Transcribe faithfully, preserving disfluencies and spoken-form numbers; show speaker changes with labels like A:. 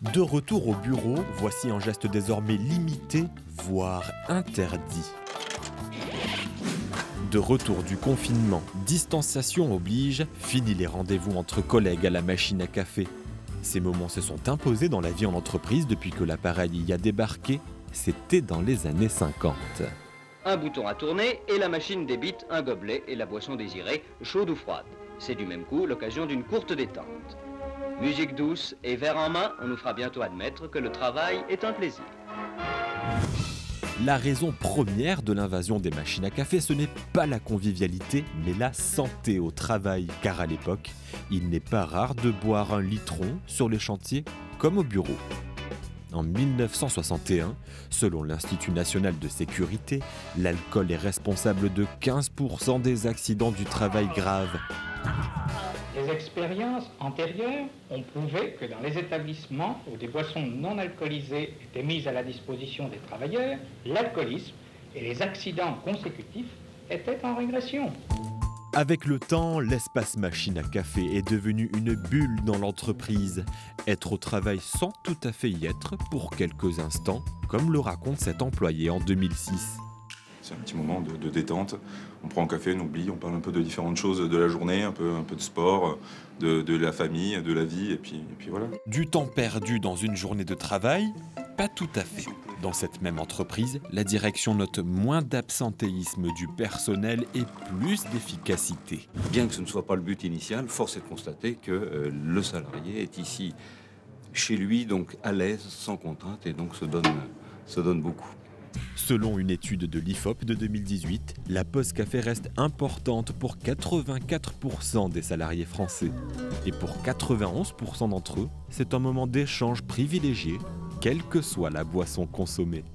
A: De retour au bureau, voici un geste désormais limité, voire interdit. De retour du confinement, distanciation oblige, fini les rendez-vous entre collègues à la machine à café. Ces moments se sont imposés dans la vie en entreprise depuis que l'appareil y a débarqué, c'était dans les années cinquante.
B: Un bouton à tourner et la machine débite un gobelet et la boisson désirée, chaude ou froide. C'est du même coup l'occasion d'une courte détente. Musique douce et verre en main, on nous fera bientôt admettre que le travail est un plaisir.
A: La raison première de l'invasion des machines à café, ce n'est pas la convivialité, mais la santé au travail. Car à l'époque, il n'est pas rare de boire un litron sur les chantiers comme au bureau. En mille neuf cent soixante et un, selon l'Institut national de sécurité, l'alcool est responsable de quinze pour cent des accidents du travail graves.
C: Les expériences antérieures ont prouvé que dans les établissements où des boissons non alcoolisées étaient mises à la disposition des travailleurs, l'alcoolisme et les accidents consécutifs étaient en régression.
A: Avec le temps, l'espace machine à café est devenu une bulle dans l'entreprise. Être au travail sans tout à fait y être pour quelques instants, comme le raconte cet employé en deux mille six.
D: C'est un petit moment de, de détente. On prend un café, on oublie, on parle un peu de différentes choses de la journée, un peu, un peu de sport, de, de la famille, de la vie, et puis, et puis voilà.
A: Du temps perdu dans une journée de travail? Pas tout à fait. Dans cette même entreprise, la direction note moins d'absentéisme du personnel et plus d'efficacité.
E: Bien que ce ne soit pas le but initial, force est de constater que euh, le salarié est ici, chez lui, donc à l'aise, sans contrainte, et donc se donne, se donne beaucoup.
A: Selon une étude de l'I F O P de deux mille dix-huit, la pause café reste importante pour quatre-vingt-quatre pour cent des salariés français. Et pour quatre-vingt-onze pour cent d'entre eux, c'est un moment d'échange privilégié, quelle que soit la boisson consommée.